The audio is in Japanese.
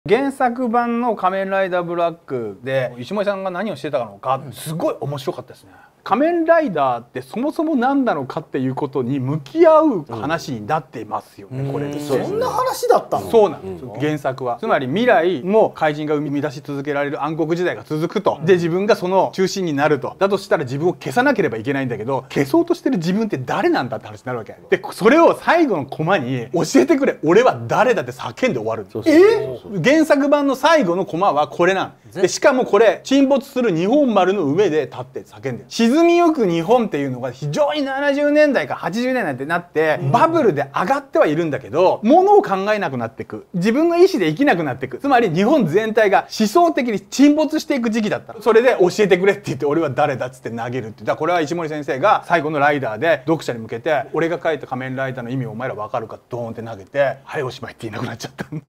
原作版の仮面ライダーブラックで石森さんが何をしてたのかすごい面白かったですね。仮面ライダーってそもそも何なのかっていうことに向き合う話になってますよね、これ。 そんな話だったの？ そうなんです、原作は。つまり未来も怪人が生み出し続けられる暗黒時代が続くと。で自分がその中心になると。だとしたら自分を消さなければいけないんだけど、消そうとしてる自分って誰なんだって話になるわけで、それを最後のコマに教えてくれ、俺は誰だって叫んで終わるんです。原作版の最後のコマはこれなんで、しかもこれ沈没する日本丸の上で立って叫んでる。沈みゆく日本っていうのが非常に70年代か80年代ってなってバブルで上がってはいるんだけど、ものを考えなくなっていく、自分の意思で生きなくなっていく、つまり日本全体が思想的に沈没していく時期だった。それで教えてくれって言って俺は誰だっつって投げるって。だからこれは石森先生が最後のライダーで読者に向けて、俺が書いた仮面ライダーの意味をお前ら分かるかドーンって投げて、はいおしまいって言いなくなっちゃった。